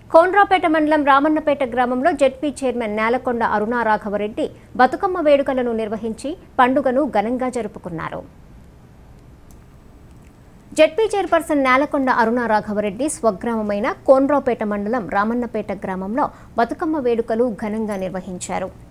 కోనరాపేట మండలం రామన్నపేట గ్రామంలో ZP chairman Nelakonda Aruna Raghava Reddy Bathukamma వేడుకలను నిర్వహించి పండుగను ఘనంగా జరుపుకున్నారు. జెడ్పీ చైర్పర్సన్ నేలకొండ అరుణారాఘవరెడ్డి స్వగ్రామమైన కోనరాపేట మండలం రామన్నపేట గ్రామంలో బతుకమ్మ వేడుకలు ఘనంగా నిర్వహించారు.